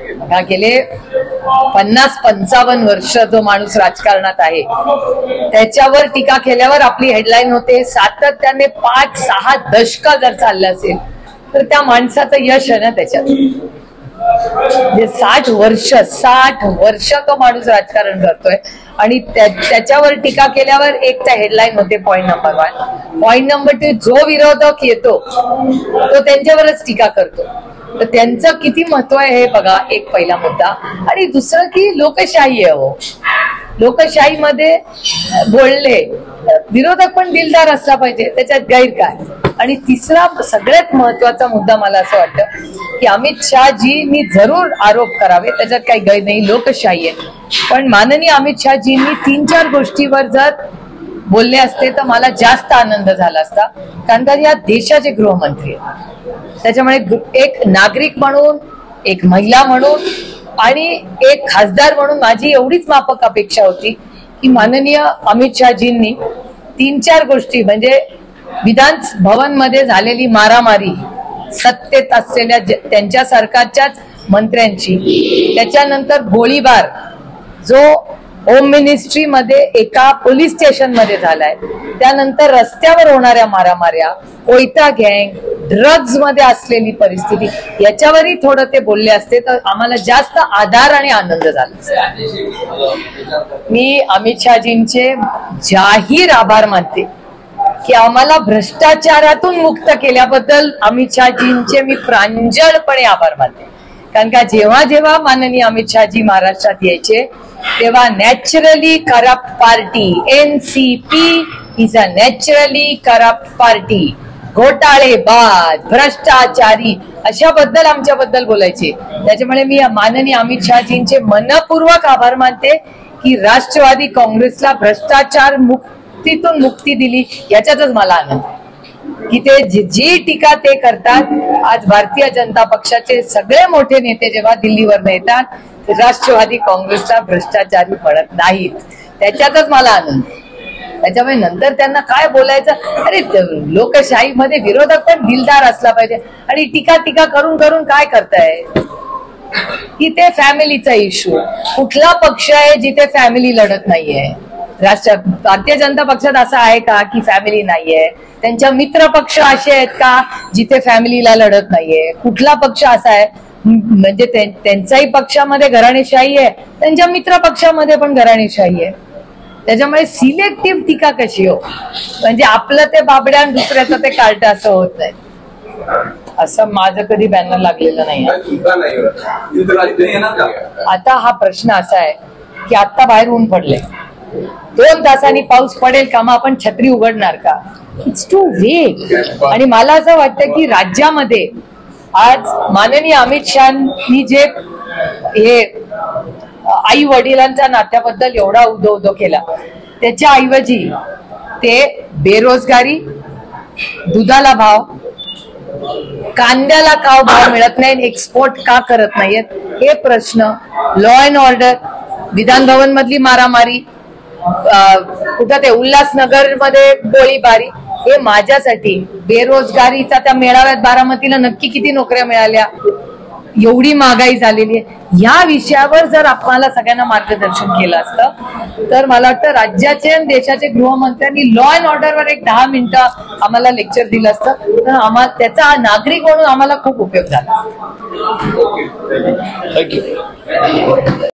गेले 50-55 वर्ष जो माणूस राजकारणात आहे त्याच्यावर टीका केल्यावर आपली हेडलाईन होते. सातत्याने 5-6 दशक जर चाललं असेल तर त्या माणसाचं यश आहे ना त्याच्यात. 60 वर्ष तो माणूस राजकारण करतोय आणि त्याच्यावर टीका केल्यावर एक त्या हेडलाईन होते पॉइंट नंबर 1. पॉइंट नंबर 2, जो विरोधक येतो तो त्यांच्यावरच टीका करतो. तर त्यांचं किती महत्व आहे हे बघा, एक पहिला मुद्दा. आणि दुसरं की लोकशाही आहे. हो, लोकशाहीमध्ये बोलले विरोधक पण दिलदार असला पाहिजे, त्याच्यात गैर काय. आणि तिसरा सगळ्यात महत्वाचा मुद्दा मला असं वाटतं की अमित शहाजींनी जरूर आरोप करावे, त्याच्यात काही गैर नाही, लोकशाही आहे. पण माननीय अमित शहाजींनी 3-4 गोष्टीवर जर बोलले असते तर मला जास्त आनंद झाला असता. कारण का या देशाचे गृहमंत्री आहेत. त्याच्यामुळे एक नागरिक म्हणून, एक महिला म्हणून आणि एक खासदार म्हणून माझी एवढीच माफक अपेक्षा होती की माननीय अमित शहाजींनी 3-4 गोष्टी म्हणजे विधान भवन मध्ये झालेली मारामारी सत्तेत असलेल्या त्यांच्या सरकारच्याच मंत्र्यांची, त्याच्यानंतर गोळीबार जो होम मिनिस्ट्री मध्ये एका पोलीस स्टेशन मध्ये झालाय, त्यानंतर रस्त्यावर होणाऱ्या मारामाऱ्या, कोयता गँग, ड्रग्ज मध्ये असलेली परिस्थिती, याच्यावरही थोडं ते बोलले असते तर आम्हाला जास्त आधार आणि आनंद झाला. मी अमित शहाजींचे जाहीर आभार मानते की आम्हाला भ्रष्टाचारातून मुक्त केल्याबद्दल अमित शहाजींचे मी प्रांजळपणे आभार मानते. कारण का जेव्हा जेव्हा माननीय अमित शहाजी महाराष्ट्रात यायचे तेव्हा naturally corrupt party, NCP is a naturally corrupt party, घोटाळेबाज, भ्रष्टाचारी अशाबद्दल आमच्याबद्दल बोलायचे. त्याच्यामुळे मी माननीय अमित शहाजींचे मनपूर्वक आभार मानते की राष्ट्रवादी काँग्रेसला भ्रष्टाचार मुक्तीतून मुक्ती दिली, याच्यातच मला आनंद आहे की ते जी टीका ते करतात. आज भारतीय जनता पक्षाचे सगळे मोठे नेते जेव्हा दिल्लीवर येतात राष्ट्रवादी काँग्रेसला भ्रष्टाचारी म्हणत नाहीत, त्याच्यातच मला आनंद. त्याच्यामुळे नंतर त्यांना काय बोलायचं, अरे लोकशाहीमध्ये विरोधक पण दिलदार असला पाहिजे. आणि टीका करून करून काय करताय की ते फॅमिलीचा इश्यू. कुठला पक्ष आहे जिथे फॅमिली लढत नाहीये? भारतीय जनता पक्षात असं आहे का की फॅमिली नाहीये? त्यांच्या मित्र पक्ष असे आहेत का जिथे फॅमिलीला लढत नाहीये? कुठला पक्ष असा आहे म्हणजे त्यांच्याही पक्षामध्ये घराणेशाही आहे, त्यांच्या मित्र पक्षामध्ये पण घराणेशाही आहे. त्याच्यामुळे सिलेक्टिव्ह टीका कशी हो, म्हणजे आपलं ते बाबड्या आणि दुसऱ्याचं ते कार्ट असं होत नाही. असं माझं कधी बॅनर लागलेलं नाही. आता हा प्रश्न असा आहे की आता बाहेर ऊन पडले, 2 तासांनी पाऊस पडेल का, मग आपण छत्री उघडणार का? इट्स टू वेग. आणि मला असं वाटतं की राज्यामध्ये आज माननीय अमित शहानी जे हे आई वडिलांच्या नात्याबद्दल एवढा उदो केला, त्याच्या ऐवजी ते बेरोजगारी, दुधाला भाव, कांद्याला का भाव मिळत नाही, एक्सपोर्ट का करत नाहीयेत हे प्रश्न, law and order, Vidhan Bhavan मधली मारामारी, कुठं ते उल्हासनगर मध्ये गोळीबारी, हे माझ्यासाठी बेरोजगारीचा त्या मेळाव्यात बारामतीला नक्की किती नोकऱ्या मिळाल्या, एवढी महागाई झालेली आहे, या विषयावर जर आपल्याला सगळ्यांना मार्गदर्शन केलं असतं तर मला वाटतं राज्याचे आणि देशाचे गृहमंत्र्यांनी लॉ अँड ऑर्डरवर एक 10 मिनिटं आम्हाला लेक्चर दिलं असतं तर आम्हाला त्याचा नागरिक म्हणून आम्हाला खूप उपयोग झाला. थँक्यू.